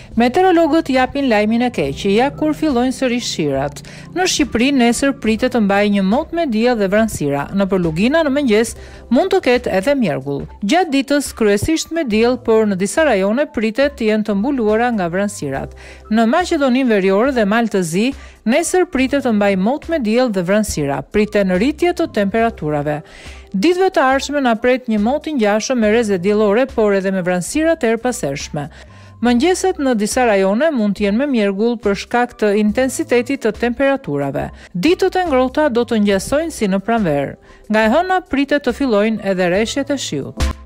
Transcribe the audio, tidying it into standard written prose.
Meteorologët japin lajmin e keq, ja kur fillojnë sërish shirat. Në Shqipëri nesër pritet të mbajë një mot me diell dhe vranësira. Nëpër lugina në mëngjes mund të ketë edhe mjergull. Gjatë ditës kryesisht me diell, por në disa rajone pritet të jenë të mbuluara nga vranësirat. Në Maqedoninë Veriore dhe Mal të Zi, nesër pritet të mbajë mot me diell dhe vranësira. Priten rritje të temperaturave. Ditëve të ardhshme na pret një mot i ngjashëm me rrezë diellore, por edhe me vranësira të erpashershme. Mëngjeset në disa rajone mund të jenë me mjergull për shkak të intensitetit të temperaturave. Ditët e ngrohta do të ngjasojnë si në pranverë. Nga e hëna pritet të fillojnë edhe reshjet e shiut.